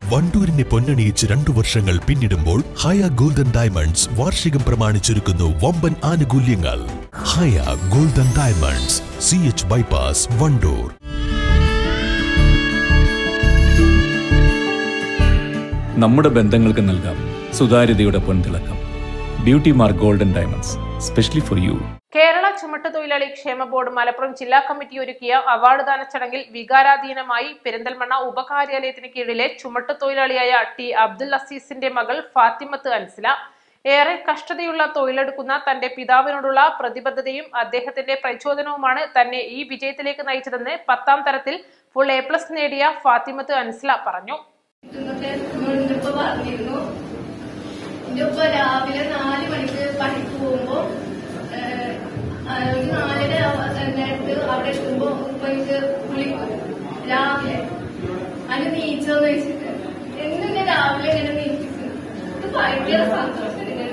വണ്ടൂരിനെ പൊന്നണിയിച്ച് 2 വർഷങ്ങൾ പിന്നിടുമ്പോൾ ഹയ golden diamonds വാർഷികം പ്രമാണിച്ചൊരുക്കുന്നു വമ്പൻ ആനുകൂല്യങ്ങൾ. Haya golden diamonds, CH bypass, Wandoor. നമ്മുടെ ബന്ധങ്ങൾക്ക് നൽകാം സുതാര്യതയുടെ പൊൻതിളക്കം. Beauty mark golden diamonds, specially for you. Kerala ചുമട്ടുതൊഴിലാളി ക്ഷേമ ബോർഡ് മലപ്പുറം ജില്ലാ കമ്മിറ്റി ഒരുക്കിയ അവാർഡ് ദാന ചടങ്ങിൽ വികാരാധീനമായി പെരിന്തൽമണ്ണ ഉപകാര്യാലയത്തിന് കീഴിലെ ചുമട്ടുതൊഴിലാളിയായ ടി അബ്ദുൽ അസീസിന്റെ മകൾ ഫാത്തിമത്ത് അൻസില ഏറെ കഷ്ടതയുള്ള തൊഴിലെടുക്കുന്ന തന്റെ പിതാവിനോടുള്ള പ്രതിബദ്ധതയും അദ്ദേഹത്തിന്റെ പ്രചോദനവുമാണ് തന്നെ ഈ വിജയത്തിലേക്ക് നയിച്ചതെന്ന് 10ാം തരത്തിൽ ഫുൾ A+ നേടിയ ഫാത്തിമത്ത് അൻസില പറഞ്ഞു. രാവിലെ 4 മണിക്ക് പണിക്ക് പോകുമ്പോ 4:30 അവിടെ എത്തുമ്പോ എനിക്ക് വിളിക്കും രാവിലെ. അതിന് നീച്ചോന്ന് വെച്ചിട്ട് എന്നെ രാവിലെ ഇങ്ങനെ നീച്ചിട്ട് ഇത് ഭയങ്കര സന്തോഷം.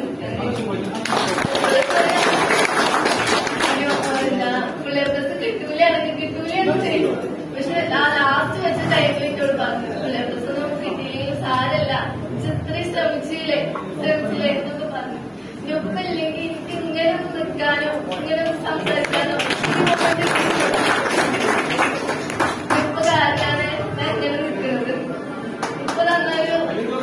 പിള്ളേർക്ക് കിട്ടൂലെന്ന് ചെയ്യും. പക്ഷെ ലാസ്റ്റ് വെച്ച ടൈമിലേക്കോട് പറഞ്ഞു പിള്ളേർക്ക് നമുക്ക് കിട്ടിയില്ലെങ്കിൽ സാരല്ല, ഇത്രയും ശ്രമിച്ചില്ലേ എന്നൊക്കെ പറഞ്ഞു. ഇതൊക്കെ ഇല്ലെങ്കിൽ എനിക്ക് ഇങ്ങനെ നിൽക്കാനോ ഇങ്ങനെ സംസാരിക്കാനോ ഇപ്പൊ കാരണമാണ് ഞാൻ ഇങ്ങനെ നിൽക്കുന്നത്. ഇപ്പൊ നന്നൊരു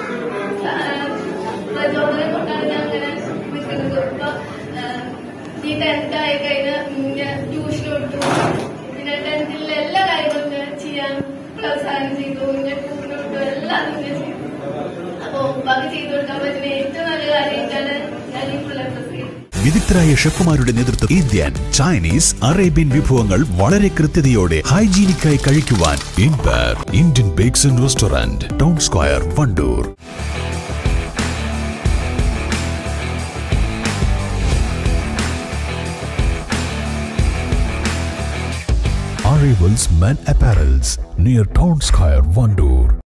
പ്രചോദനം കൊണ്ടാണ് ഞാൻ അങ്ങനെ നിൽക്കുന്നത്. ഇപ്പൊ ഈ 10th ആയി കഴിഞ്ഞാൽ ട്യൂഷൻ കൊടുത്തു. പിന്നെ 10th എല്ലാ കാര്യങ്ങളും ഞാൻ ചെയ്യാൻ പ്രോത്സാഹനം ചെയ്തു. ഞാൻ കൂട്ടിനോട്ടു എല്ലാം ഞാൻ ചെയ്തു. അപ്പൊ ബാക്കി ചെയ്തു കൊടുക്കാൻ പറ്റുന്ന ഏറ്റവും നല്ല കാര്യമായിട്ടാണ് ഞാൻ ഈ പിള്ളേർക്ക്. വിദഗ്ധരായ ഷെഫുമാരുടെ നേതൃത്വം ഇന്ത്യൻ, ചൈനീസ്, അറേബ്യൻ വിഭവങ്ങൾ വളരെ കൃത്യതയോടെ ഹൈജീനിക്കായി കഴിക്കുവാൻ inspire Indian bakes and restaurant, town square, Wandoor. Arrivals Men Apparels near Town Square, Vandoor.